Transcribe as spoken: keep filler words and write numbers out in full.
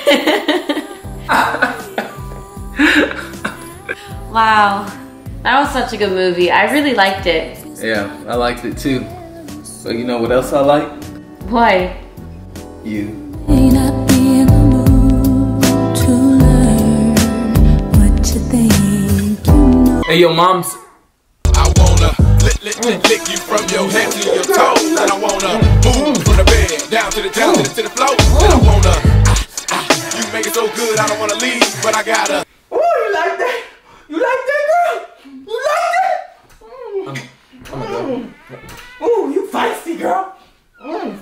Wow, that was such a good movie. I really liked it. Yeah, I liked it too. So you know what else I like? What? You. May not be in the mood to learn what you think you know. Hey, yo, moms. I wanna lick, lick, lick, lick you from your head to your toes. And I wanna move from the bed down to the down to the, to the floor. And I wanna ah, ah, you make it so good I don't wanna leave, but I gotta. Ooh, you like that? You like that, girl? You like that? Mm. I'm, I'm gonna go. Ooh, you feisty, girl. Mm.